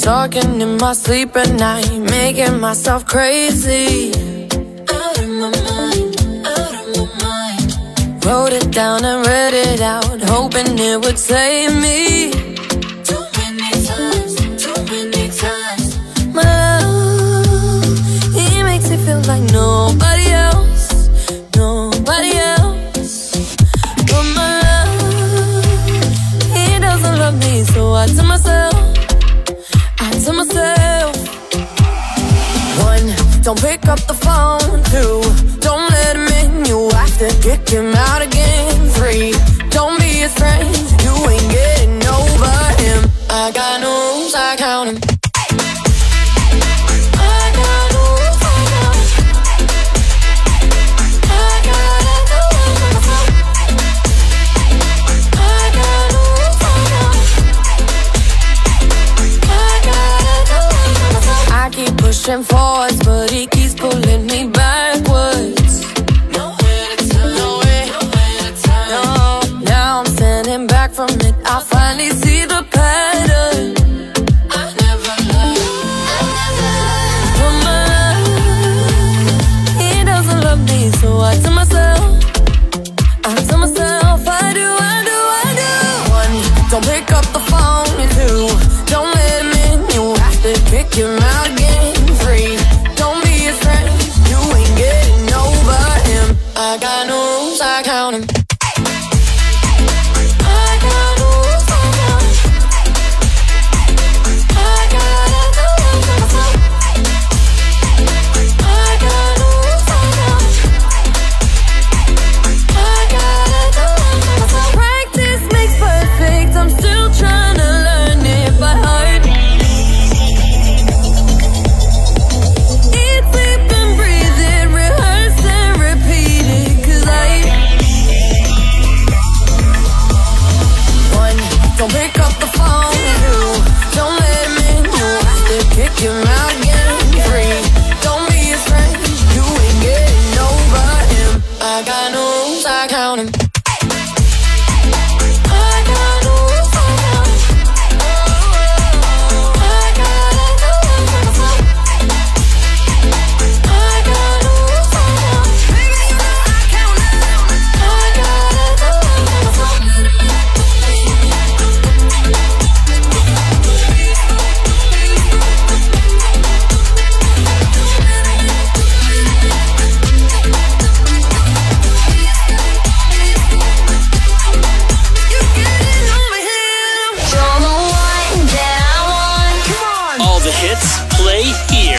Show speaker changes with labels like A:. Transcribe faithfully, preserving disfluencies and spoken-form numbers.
A: talking in my sleep at night, making myself crazy. Out of my mind, out of my mind. Wrote it down and read it out, hoping it would save me. Too many times, too many times. My love, he makes me feel like nobody else, nobody else. But my love, he doesn't love me, so I tell myself, to myself. One, don't pick up the phone. Two, don't let him in, you have to kick him out again. Three, don't be his friend, you ain't getting over him. I got no rules, I count him. I got no rules, I count him. I gotta do it myself. I got no rules, I count him. I keep pushing forwards, but he keeps pulling me backwards. Nowhere to turn, nowhere, nowhere to turn. No, now I'm standing back from it, I finally see the pattern. I never loved, I never loved. But my love, he doesn't love me, so I tell myself, I tell myself, I do, I do, I do. One, don't pick up the phone. Two, don't let him in, you have to kick him out again. Three, don't be his friend, you ain't getting over him. I got no rules, I count him. I got no rules, I count him. I gotta do it myself. I got no rules, I count him. I gotta do it myself. Practice makes perfect, I'm still trying to learn it by heart. Eat, sleep and breathe it, rehearse and repeat it. Cause I One, don't pick up the phone. Two, don't let him in, you have to kick him out again. Three, don't be his friend, you ain't getting over him. I got no rules, I count him. I got no rules, I count him. I gotta do it myself. I got no rules, I count him. Baby, you know I count him. I gotta do it myself. You getting over him.
B: You're the one that I want. Come on.
C: All the hits play here.